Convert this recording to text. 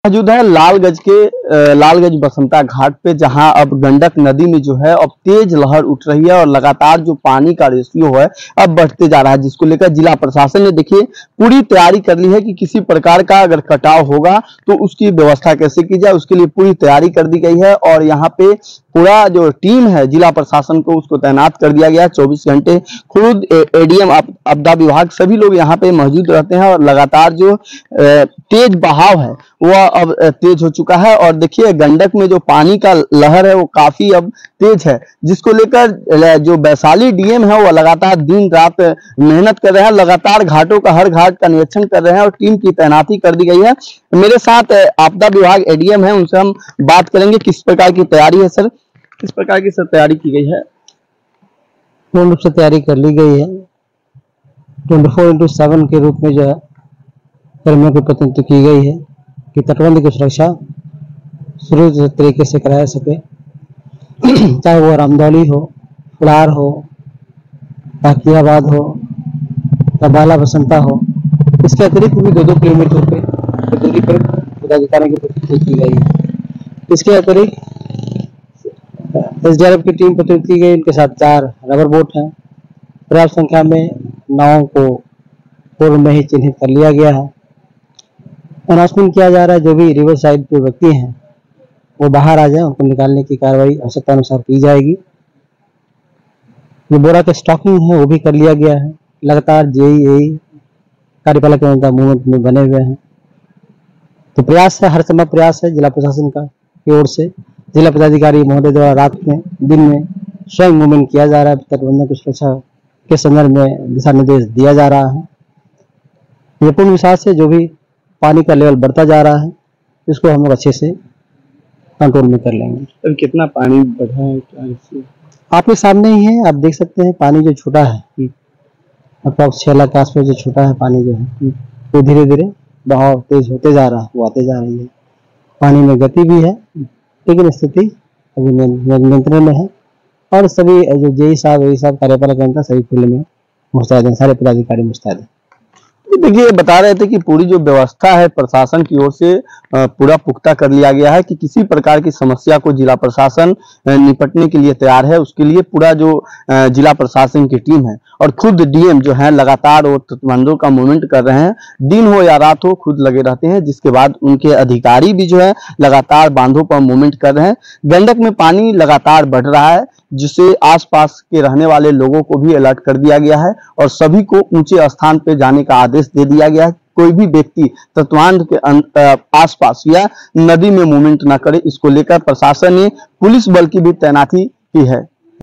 मौजूद है लालगंज बसंता घाट पे, जहां अब गंडक नदी में जो है अब तेज लहर उठ रही है और लगातार जो पानी का रेशियो है अब बढ़ते जा रहा है, जिसको लेकर जिला प्रशासन ने देखिए पूरी तैयारी कर ली है कि किसी प्रकार का अगर कटाव होगा तो उसकी व्यवस्था कैसे की जाए, उसके लिए पूरी तैयारी कर दी गई है। और यहाँ पे पूरा जो टीम है जिला प्रशासन को उसको तैनात कर दिया गया। 24 घंटे खुद एडीएम आपदा विभाग सभी लोग यहाँ पे मौजूद रहते हैं और लगातार जो तेज बहाव है वह अब तेज हो चुका है। और देखिए गंडक में जो पानी का लहर है वो काफी अब तेज है, जिसको लेकर जो वैशाली डीएम है वो लगातार दिन रात मेहनत कर रहे हैं, लगातार घाटों का हर घाट का निरीक्षण कर रहे हैं और टीम की तैनाती कर दी गई है। मेरे साथ आपदा विभाग एडीएम है, उनसे हम बात करेंगे किस प्रकार की तैयारी है। सर, किस प्रकार की सर तैयारी की गई है? पूर्ण रूप से तैयारी कर ली गई है। 24/7 के रूप में जो है कर्मियों की प्रतिनियुक्ति की गई है कि तटबंध की सुरक्षा सुरक्षित तरीके से कराया सके, चाहे वो रामदौली हो, फुलार हो, बाकियाबाद हो, तबाला बसंता हो। इसके अतिरिक्त भी 2-2 किलोमीटर पे दूरी पर पदाधिकारियों की प्रतिनियुक्ति की गई है। इसके अतिरिक्त एसडीआरएफ की टीम प्रतिनियुक्त की गई, इनके साथ 4 रबर बोट हैं। पर्याप्त संख्या में नावों को पूर्व में ही चिन्हित कर लिया गया है। अनाउंसमेंट किया जा रहा है जो भी रिवर साइड पे व्यक्ति हैं वो बाहर आ जाए, उनको निकालने की कार्रवाई आवश्यकता अनुसार की जाएगी। जो बोरा का स्टॉकिंग है वो भी कर लिया गया है। लगातार जेईई कार्यपालक मूवमेंट में बने हुए हैं, तो प्रयास है, हर समय प्रयास है जिला प्रशासन का की ओर से। जिला पदाधिकारी महोदय द्वारा रात में दिन में स्वयं मूवमेंट किया जा रहा है, तटबंधों की सुरक्षा के संदर्भ में दिशा निर्देश दिया जा रहा है। ये पूर्ण विश्वास से जो भी पानी का लेवल बढ़ता जा रहा है इसको हम लोग अच्छे से कंट्रोल में कर लेंगे। तो कितना पानी बढ़ा है आपके सामने ही है, आप देख सकते हैं। पानी जो छोटा है अप्रॉक्स 6 लाख के आसपास जो छोटा है पानी जो है वो धीरे धीरे बहाव तेज होते जा रहा है, वो आते जा रही है। पानी में गति भी है लेकिन स्थिति अभी नियंत्रण में है और सभी जो जेई साहब कार्यपालक जनता सभी फील्ड में मुस्तैद हैं, सारे पदाधिकारी मुस्तैद हैं। देखिए बता रहे थे कि पूरी जो व्यवस्था है प्रशासन की ओर से पूरा पुख्ता कर लिया गया है कि किसी प्रकार की समस्या को जिला प्रशासन निपटने के लिए तैयार है। उसके लिए पूरा जो जिला प्रशासन की टीम है और खुद डीएम जो है लगातार वो तटबंधों का मूवमेंट कर रहे हैं, दिन हो या रात हो खुद लगे रहते हैं, जिसके बाद उनके अधिकारी भी जो है लगातार बांधों पर मूवमेंट कर रहे हैं। गंडक में पानी लगातार बढ़ रहा है, जिससे आसपास के रहने वाले लोगों को भी अलर्ट कर दिया गया है और सभी को ऊंचे स्थान पर जाने का आदेश दे दिया गया है। कोई भी व्यक्ति तटबंध के आसपास या नदी में मूवमेंट न करे, इसको लेकर प्रशासन ने पुलिस बल की भी तैनाती की है।